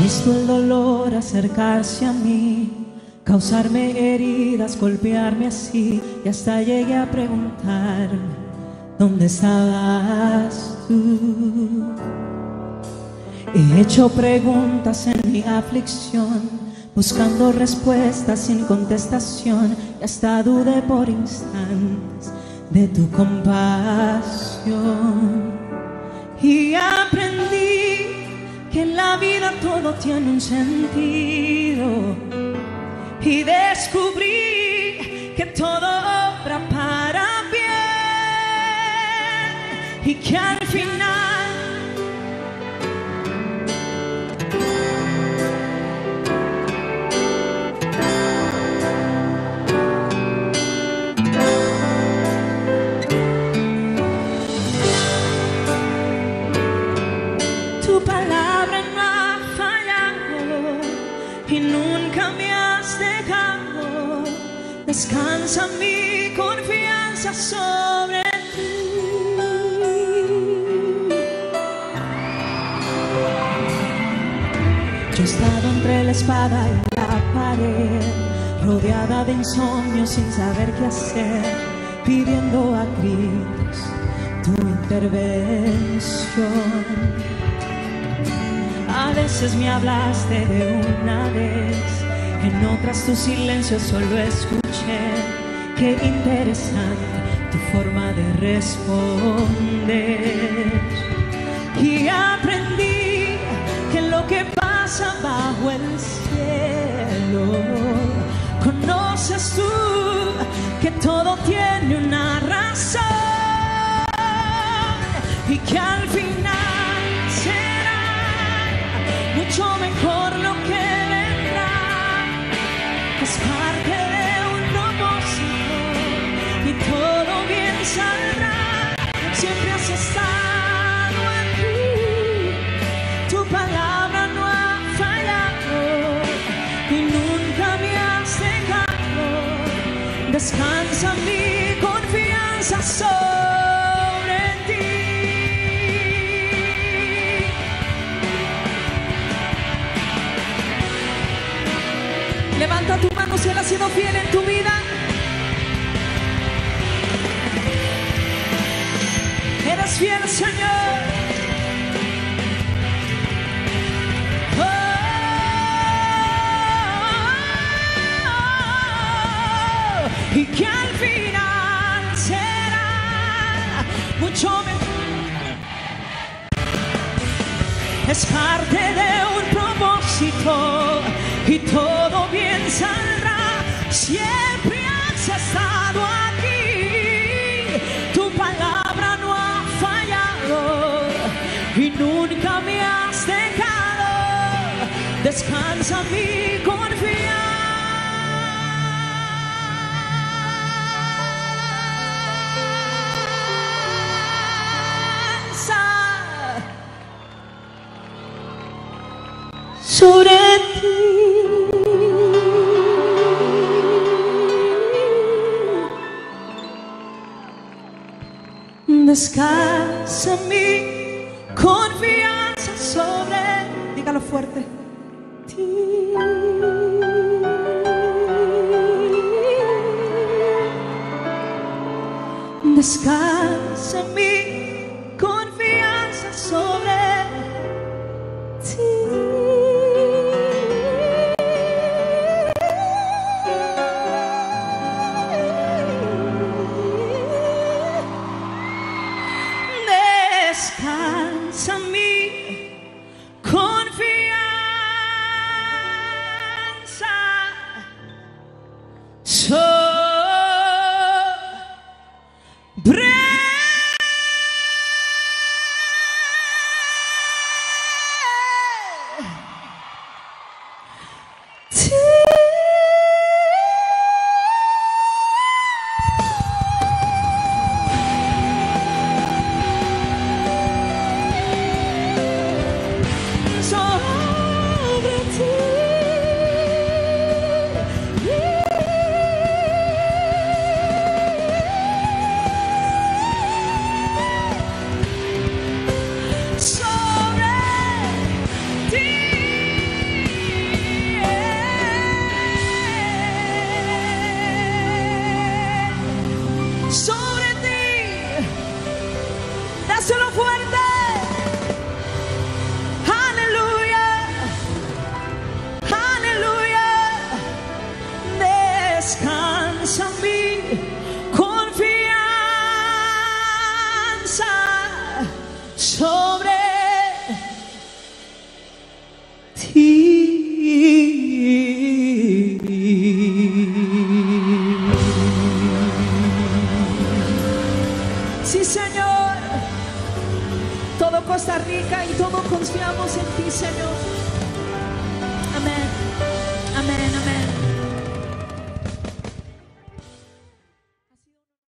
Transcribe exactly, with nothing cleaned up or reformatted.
visto el dolor acercarse a mí, causarme heridas, golpearme así, y hasta llegué a preguntarme, ¿dónde estabas tú? He hecho preguntas en mi aflicción, buscando respuestas sin contestación, y hasta dudé por instantes de tu compasión. Y aprendí que en la vida todo tiene un sentido, y descubrí que todo obra para bien, y que al final tu palabra no ha fallado y nunca me has dejado. Descansa mi confianza sobre ti. Yo he estado entre la espada y la pared, rodeada de insomnio sin saber qué hacer, pidiendo a gritos tu intervención. A veces me hablaste de una vez, en otras tu silencio solo escuché. Qué interesante tu forma de responder. Y aprendí que lo que pasa bajo el cielo, conoces tú que todo tiene una razón, y que al final mucho mejor lo que vendrá. Es parte de un propósito y todo bien saldrá. Siempre has estado aquí, tu palabra no ha fallado y nunca me has dejado. Descansa mi confianza sobre ti. Levanta tu mano si Él ha sido fiel en tu vida. Eres fiel, Señor. Oh, oh, oh, y que al final será mucho mejor. Es parte de un propósito y todo bien saldrá. Siempre has estado aquí, tu palabra no ha fallado y nunca me has dejado. Descansa mi confianza sobre ti. Descansa mi confianza sobre, dígalo fuerte, ti. Descansa mi confianza sobre ti. Descansa mi confianza sobre ti. Dáselo fuerte. Aleluya. Aleluya. Descansa en mí. Confianza sobre ti. Sí, Señor. Todo Costa Rica y todo confiamos en ti, Señor.